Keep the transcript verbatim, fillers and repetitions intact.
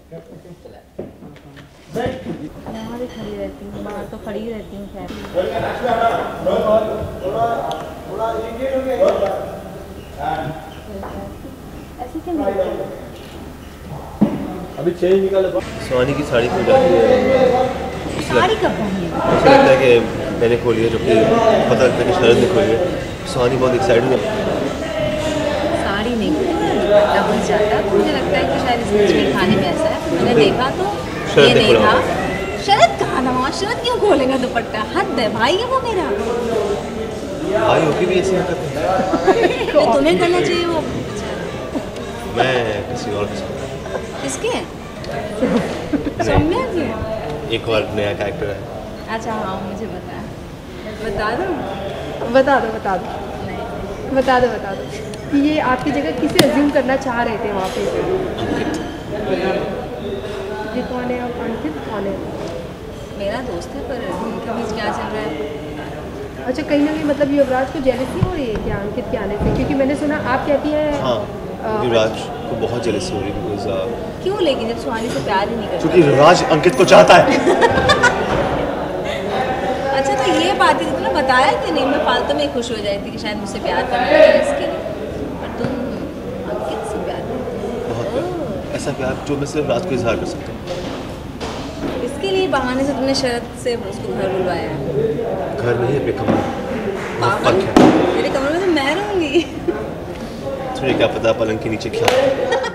यहाँ भी खड़ी रहती हूँ, बाहर तो खड़ी ही रहती हूँ। खैर ऐसे क्यों अभी चेंज निकाले। सोनी की साड़ी खो जाती है। साड़ी कब पहनी है? मुझे लगता है कि मैंने खोली है, जो कि पता लगता है कि शरद ने खोली है। सोनी बहुत एक्साइटेड है। साड़ी नहीं दुपट्टा बन जाता, तो मुझे लगता है कि शायद इसमें में खाने में ऐसा है। मैंने देखा तो ये नहीं था। शरद कहाँ ना, शरद क्यों खोलेगा दुपट्टा? हद है, भाई है वो मेरा। भाई होके भी ऐसी हरकत है। तो तुम्हें करना चाहिए वो। मैं किसी और के किसके? सौम्या के? एक और नया कैरेक्टर है। अच्छा हाँ, मुझे पता है। बता दो बता दो बता दो नहीं बता दो बता दो कि ये आपकी जगह किसे अज्यूम करना चाह रहे थे वहाँ पे? ये कौन है? आप अंकित कौन है? मेरा दोस्त है, पर उनके बीच क्या चल रहा है? अच्छा, कहीं ना कहीं मतलब युवराज को जेलसी हो रही है क्या अंकित के आने से? क्योंकि मैंने सुना आप कहती हैं। हाँ, युवराज को बहुत जेलसी हो रही है बिकॉज क्यों? लेकिन जब सुहानी से प्यार ही नहीं करता। क्योंकि युवराज अंकित को चाहता है। अच्छा, तो ये बात ही तुमने बताया कि नहीं? मैं फालतू में खुश हो जाती कि शायद मुझसे प्यार करना है इसके लिए, पर तुम अंकित से प्यार करते हो। बहुत प्यार, ऐसा प्यार जो मैं सिर्फ रात को इजहार कर सकता हूँ। इसके लिए बहाने से तुमने शरद से उसको घर बुलवाया है? घर नहीं है, अपने कमरे। पागल, मेरे कमरे में तो मैं रहूँगी। तुझे क्या पता पलंग के नीचे क्या